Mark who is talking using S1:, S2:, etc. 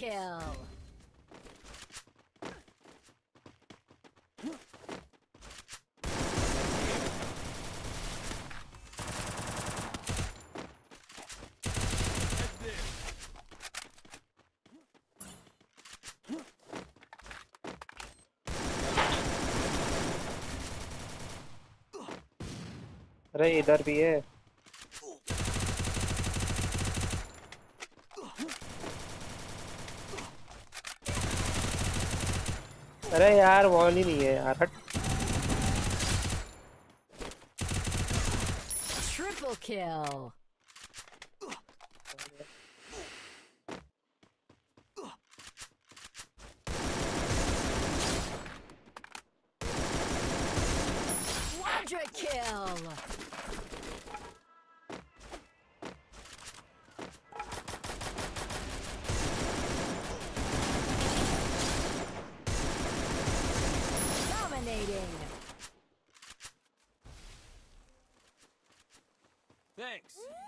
S1: kill.
S2: अरे इधर भी है। अरे यार वॉल ही नहीं है यार, हट।
S1: Triple kill. Quadra kill. Dominating.
S3: Thanks.